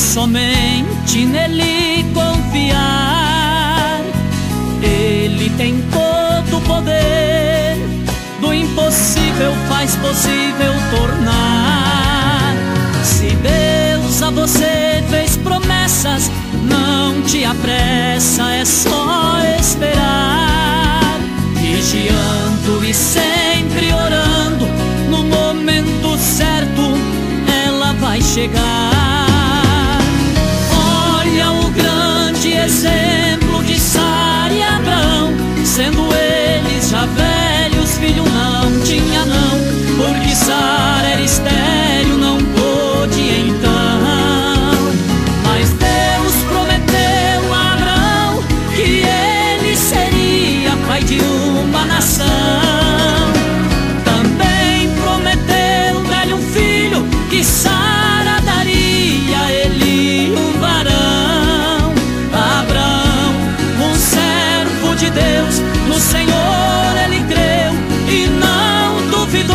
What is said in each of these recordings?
somente nele confiar. Ele tem todo o poder, do impossível faz possível tornar. Se Deus a você fez promessas, não te apressa, é só esperar. Vigiando e sempre orando, no momento certo ela vai chegar. Olha o grande exemplo de Sara e Abraão, sendo eles já velhos, filho não tinha não, porque Sara era estéril, não pôde então. Mas Deus prometeu a Abraão que ele seria pai de uma nação. Também prometeu-lhe um filho que Sara daria a ele um varão. Abraão, um servo de Deus, no Senhor ele creu e não duvidou.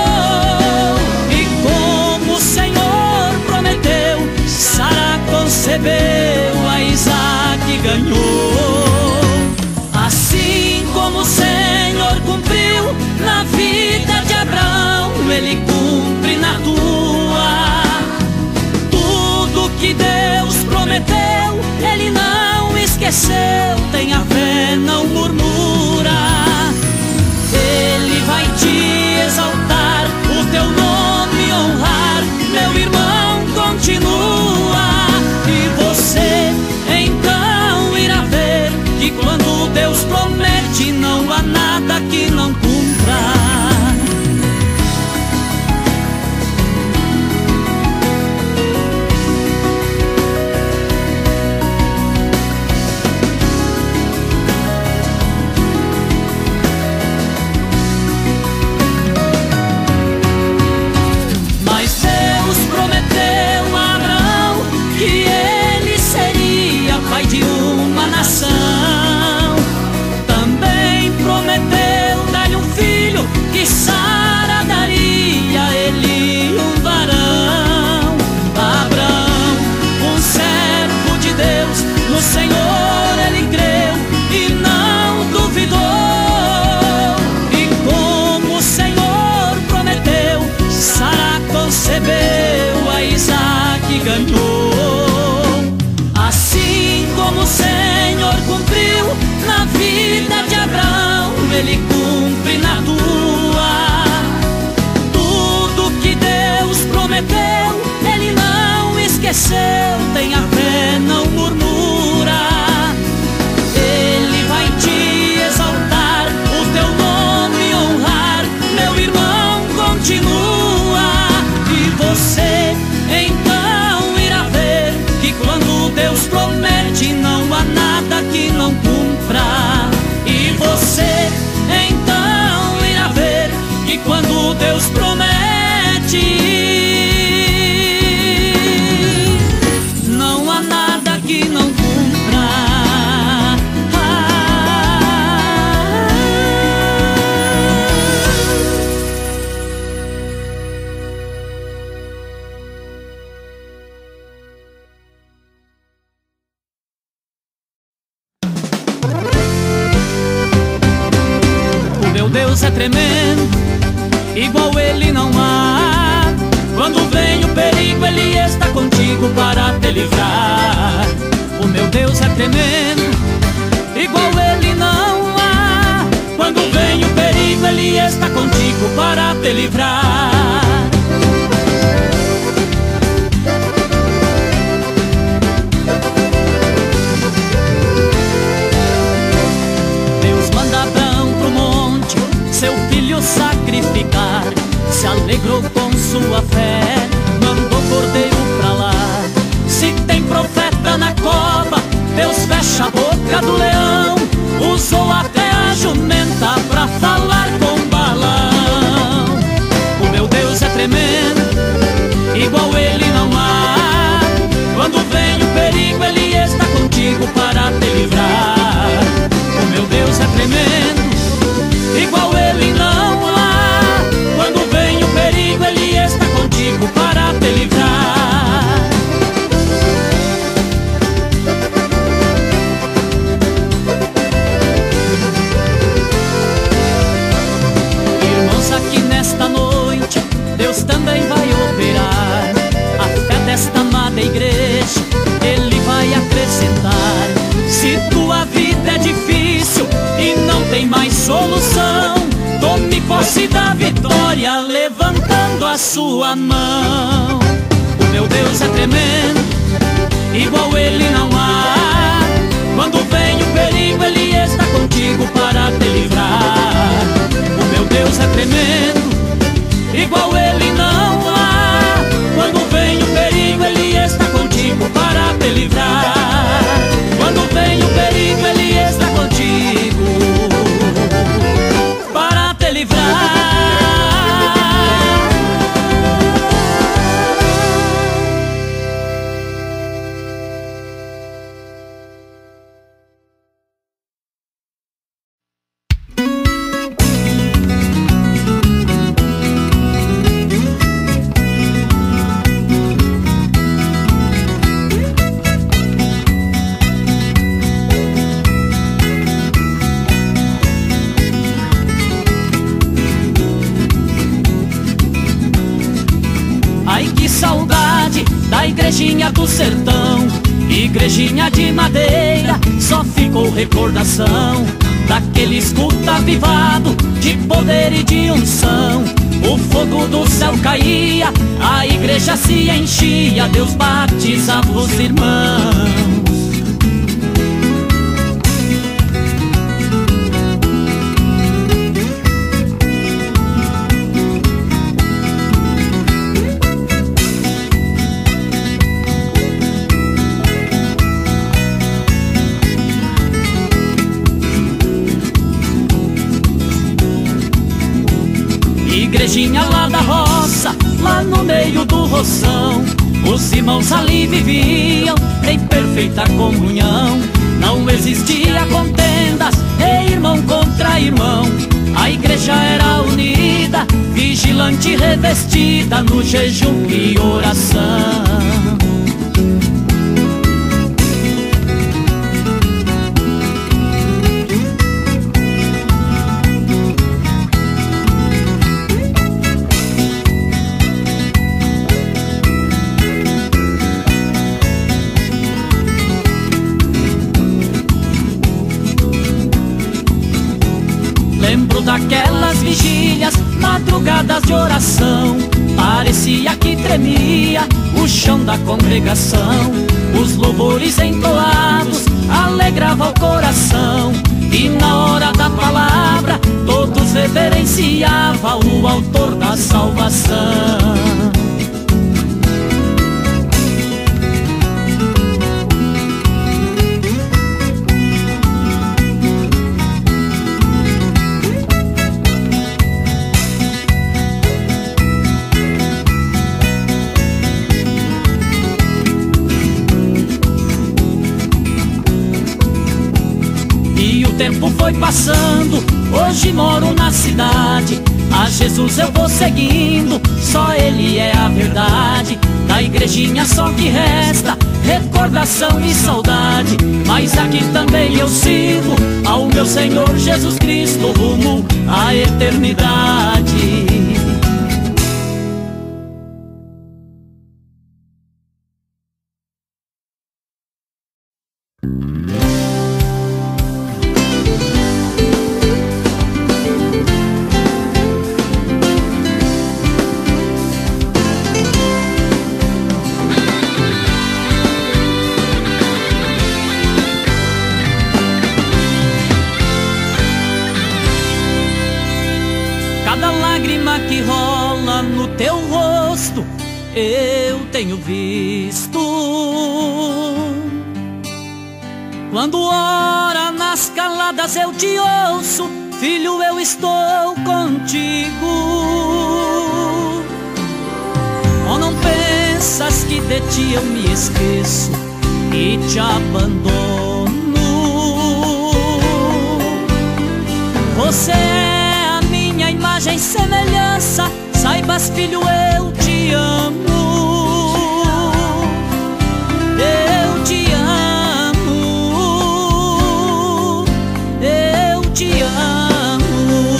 E como o Senhor prometeu, Sara concebeu, a Isaque ganhou. Assim como o Senhor cumpriu na vida de Abraão, ele cumpre na tua. Tudo que Deus prometeu, ele não esqueceu. Tenha fé, não murmura. Ele vai te exaltar, o teu nome honrar. Meu irmão, continua. E você então irá ver que quando Deus promete, não há nada que não cumpra. Também prometeu dar-lhe um filho que Sara daria a ele um varão. Abraão, um servo de Deus, no Senhor ele creu e não duvidou. E como o Senhor prometeu, Sara concebeu, a Isaque ganhou. Assim como o Senhor cumpriu na vida de Abraão, ele cumpre na tua. Tudo que Deus prometeu, ele não esqueceu. Tenha fé, não murmura. Ele vai te exaltar, o teu nome honrar. Meu irmão, continua. E você então irá ver que quando Deus promete, não há nada que não cumpra. E você então irá ver que quando Deus promete, não há nada que não cumpra. Deus é tremendo, igual ele não há. Quando vem o perigo, ele está contigo para te livrar. O meu Deus é tremendo, igual ele não há. Quando vem o perigo, ele está contigo para te livrar. Seu filho sacrificar, se alegrou com sua fé, mandou cordeiro pra lá. Se tem profeta na cova, Deus fecha a boca do leão. Usou até a jumenta pra falar com Balaão. O meu Deus é tremendo, igual ele não há. Quando vem o perigo, ele está contigo para te livrar. O meu Deus é tremendo, igual ele não há. Quando vem o perigo, ele está contigo doce da vitória, levantando a sua mão. O meu Deus é tremendo, igual ele não há. Quando vem o perigo, ele está contigo para te livrar. O meu Deus é tremendo, igual ele não há. Quando vem o perigo, ele está contigo para te livrar. Quando vem o perigo, ele está contigo para te livrar. Da igrejinha do sertão, igrejinha de madeira, só ficou recordação daquele culto avivado de poder e de unção. O fogo do céu caía, a igreja se enchia, Deus batizava os irmãos. Igrejinha lá da roça, lá no meio do roção, os irmãos ali viviam em perfeita comunhão. Não existia contendas, irmão contra irmão. A igreja era unida, vigilante revestida no jejum e oração. Lembro daquelas vigílias, madrugadas de oração. Parecia que tremia o chão da congregação. Os louvores entoados alegravam o coração. E na hora da palavra todos reverenciavam o autor da salvação. O tempo foi passando, hoje moro na cidade. A Jesus eu vou seguindo, só Ele é a verdade. Da igrejinha só que resta recordação e saudade. Mas aqui também eu sirvo ao meu Senhor Jesus Cristo, rumo à eternidade. Que rola no teu rosto eu tenho visto. Quando ora nas caladas eu te ouço, filho, eu estou contigo. Oh, não pensas que de ti eu me esqueço e te abandono. Você é a minha imagem e semelhança, saibas, filho, eu te amo. Eu te amo, eu te amo.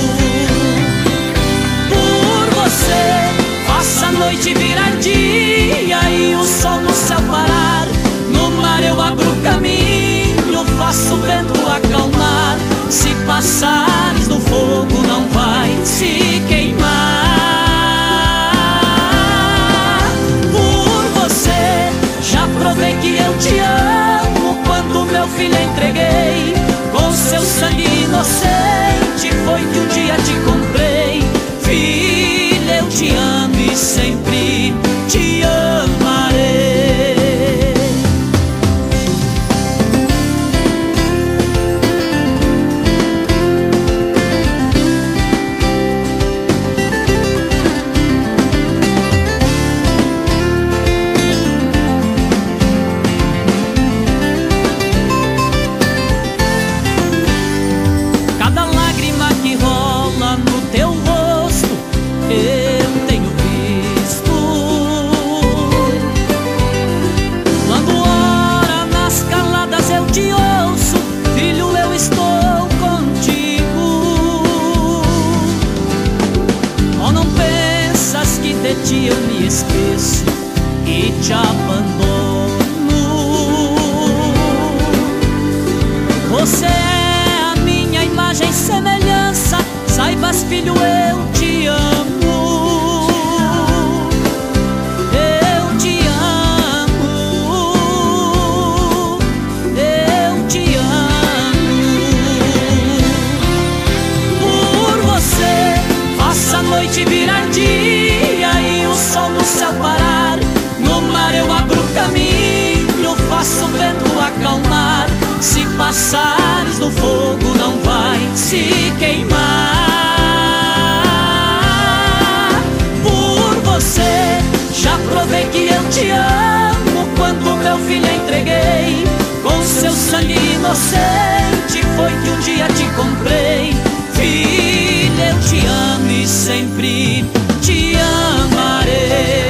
Por você faça a noite virar dia e o sol no céu parar. No mar eu abro o caminho, faço o vento acalmar. Se passares no fogo não vai se teu rosto eu tenho visto. Quando ora nas caladas eu te ouço, filho, eu estou contigo. Oh, não pensas que de ti eu me esqueço e te abandono. Você é a minha imagem e semelhança, saibas, filho, eu te amo. Eu te amo. Eu te amo. Por você faço a noite virar dia e o sol no céu parar. No mar eu abro caminho, faço o vento acalmar. Se passares no fogo não vai se queimar. Por você já provei que eu te amo. Quando meu filho entreguei, com seu sangue inocente foi que um dia te comprei. Filha, eu te amo e sempre te amarei.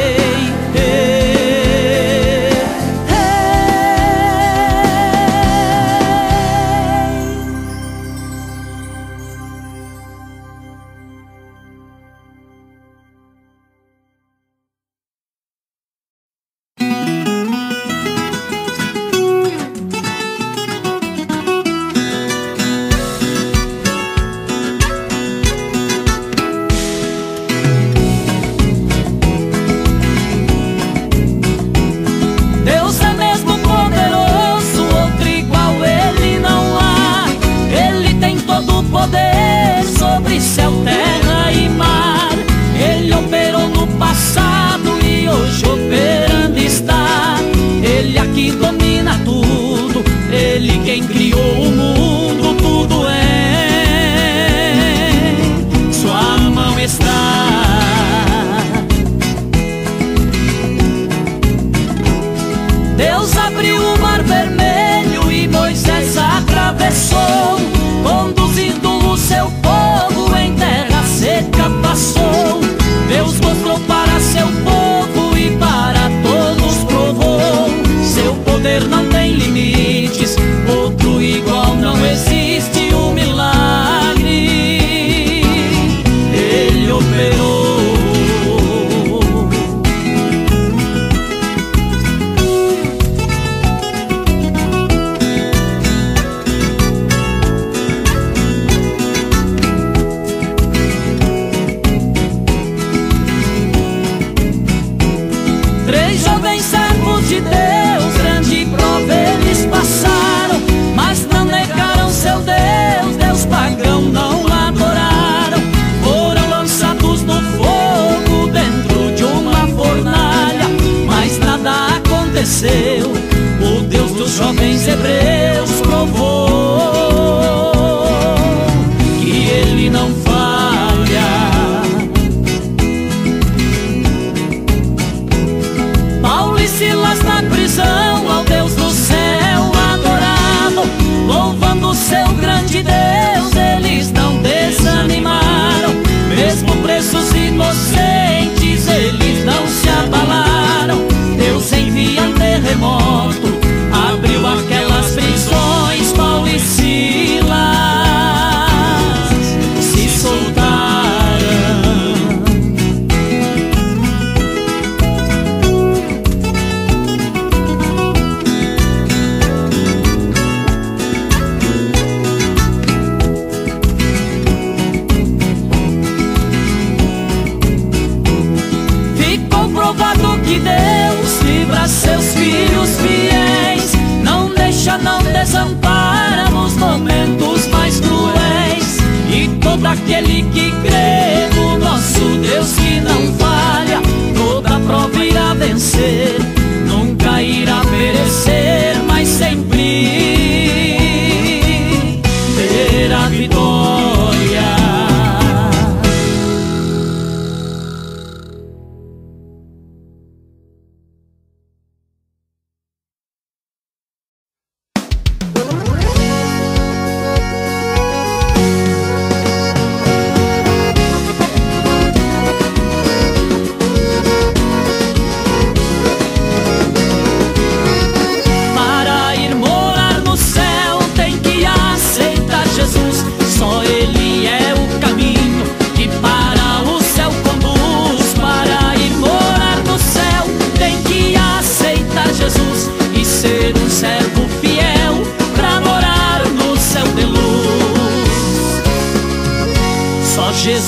O Deus dos jovens hebreus provou que ele não falha. Paulo e Silas na prisão, ao Deus do céu adoravam, louvando o seu grande Deus, eles não desanimaram. Mesmo presos inocentes, eles não se abalaram. Deus envia um terremoto, abriu aquelas prisões. Paulo e Silas se soltaram. Ficou provado que Deus livra seus filhos fiéis, não deixa, não desampara nos momentos mais cruéis. E todo aquele que crê no nosso Deus que não falha, toda prova irá vencer, nunca irá perecer, mas sempre terá vitória.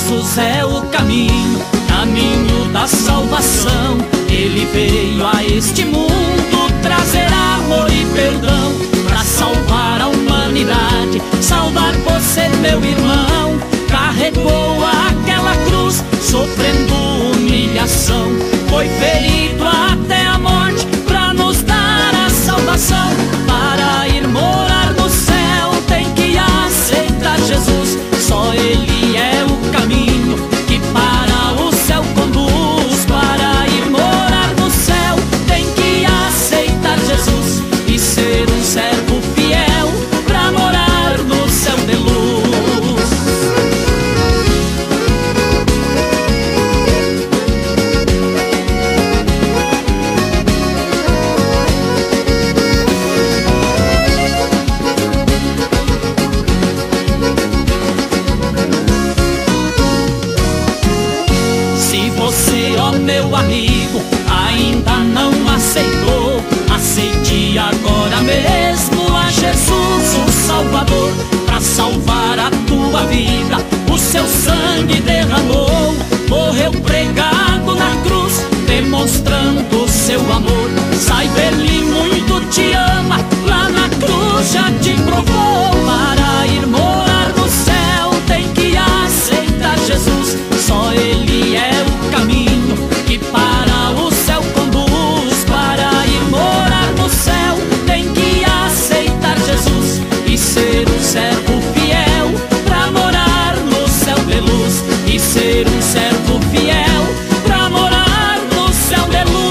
Jesus é o caminho, caminho da salvação. Ele veio a este mundo trazer amor e perdão, pra salvar a humanidade, salvar você, meu irmão. Carregou aquela cruz, sofrendo humilhação, foi ferido até a morte, pra nos dar a salvação. Para ir morar no céu tem que aceitar Jesus, só Ele é o caminho que para o céu conduz. Para ir morar no céu tem que aceitar Jesus e ser um servo fiel, pra morar no céu de luz. Meu amigo, ainda não aceitou, aceite agora mesmo a Jesus, o Salvador. Pra salvar a tua vida, o seu sangue derramou, morreu pregado na cruz, demonstrando o seu amor. Saiba, Ele muito te ama, lá na cruz já te provou. Para ir morar no céu tem que aceitar Jesus, só Ele é o caminho que para o céu conduz. Para ir morar no céu tem que aceitar Jesus e ser um servo fiel, pra morar no céu de luz. E ser um servo fiel, pra morar no céu de luz.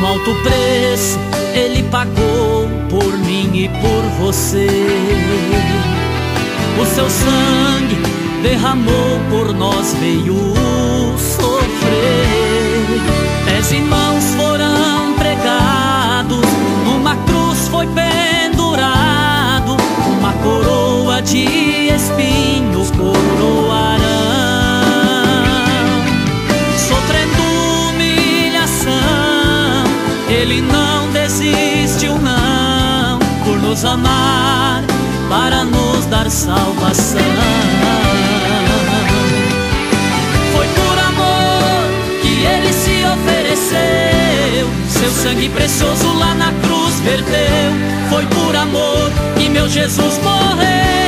Um alto preço Ele pagou por mim e por você. O seu sangue derramou por nós, veio sofrer. Pés e mãos foram pregados, numa cruz foi pendurado, uma coroa de espinhos coroarão. Sofrendo humilhação, Ele não desistiu não, por nos amar, para nos dar salvação. Foi por amor que Ele se ofereceu, seu sangue precioso lá na cruz verteu. Foi por amor que meu Jesus morreu,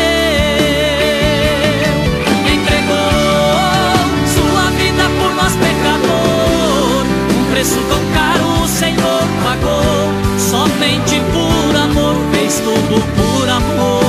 entregou sua vida por nós pecador. Um preço tão caro o Senhor pagou, somente por amor, fez tudo por amor.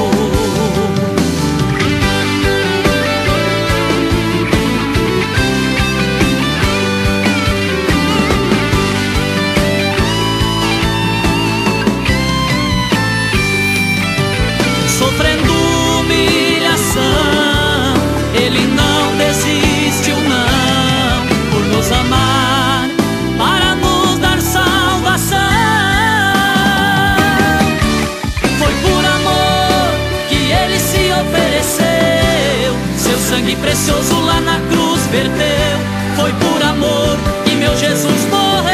Sofrendo humilhação, Ele não desistiu não, por nos amar, para nos dar salvação. Foi por amor que Ele se ofereceu, seu sangue precioso lá na cruz verteu. Foi por amor que meu Jesus morreu,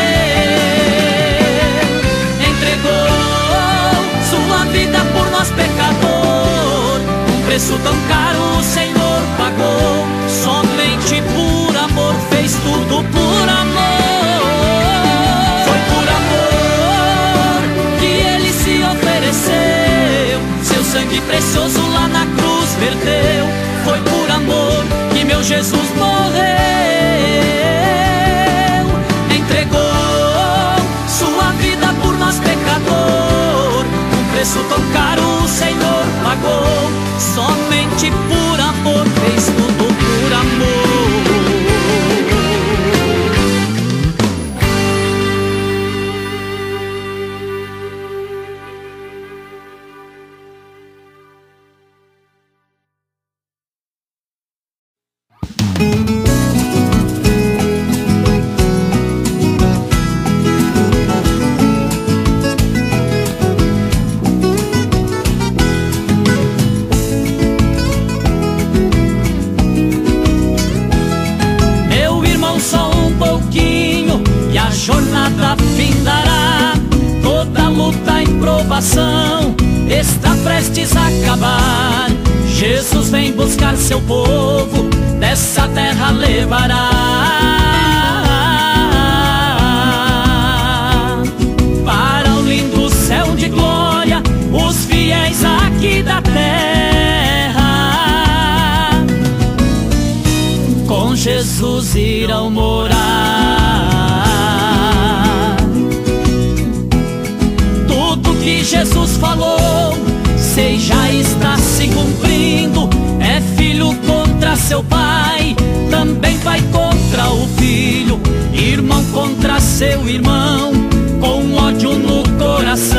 entregou sua vida por nós pecador. Um preço tão caro o Senhor pagou, somente por amor, fez tudo por amor. Foi por amor que Ele se ofereceu, seu sangue precioso lá na cruz verteu. Foi por amor que meu Jesus morreu, entregou sua vida por nós pecador. Um preço tão caro o Senhor pagou, somente por amor, fez tudo por amor. Meu irmão, só um pouquinho e a jornada findará. Toda luta e provação está prestes a acabar. Jesus vem buscar seu povo, dessa terra levará para o lindo céu de glória os fiéis aqui da terra. Com Jesus irão morar. Tudo que Jesus falou, sei, já está se cumprindo. É filho contra seu pai, também vai contra o filho. Irmão contra seu irmão, com ódio no coração.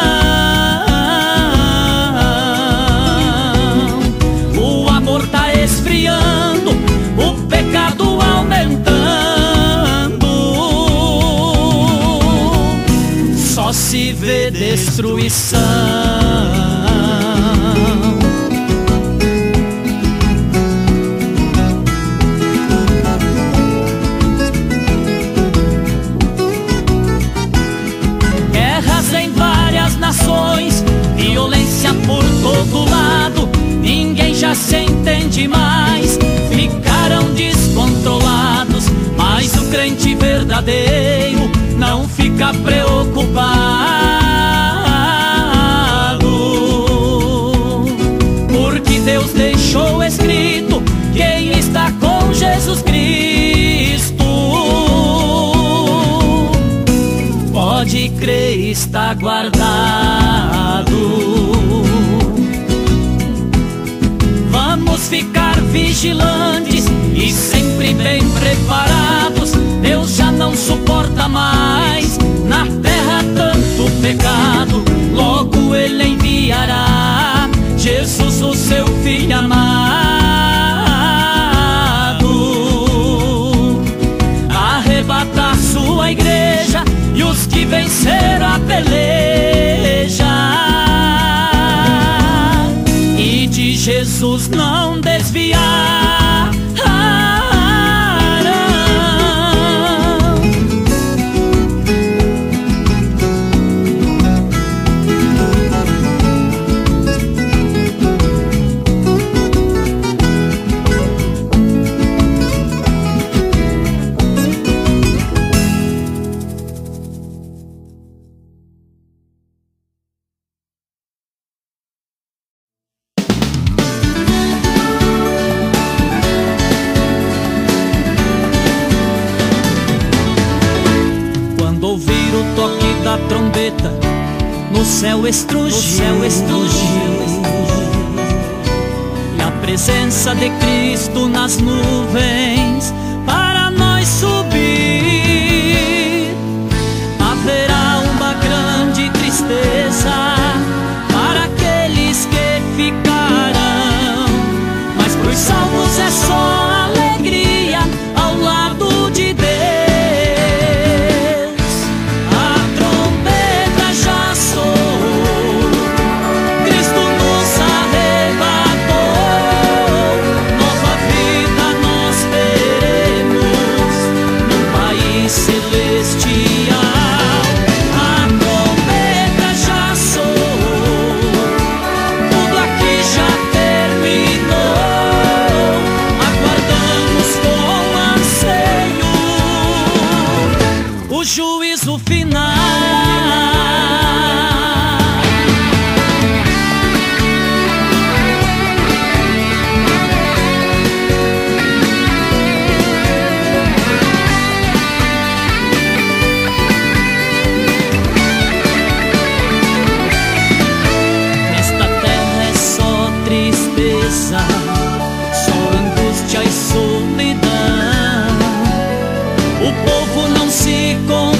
O amor tá esfriando, o pecado aumentando. Só se vê destruição. Violência por todo lado, ninguém já se entende mais. Ficaram descontrolados, mas o crente verdadeiro não fica preocupado, porque Deus deixou escrito: quem está com Jesus Cristo pode crer, está guardado. Vamos ficar vigilantes e sempre bem preparados. Deus já não suporta mais e vencer a peleja, e de Jesus não desviar. Ouvir o toque da trombeta no céu estrugir, e a presença de Cristo nas nuvens para nós subir, haverá uma grande tristeza para aqueles que ficarão, mas pros salvos é só alegria ao lado de Deus. Juízo final. Nesta terra é só tristeza, só angústia e solidão. O povo não se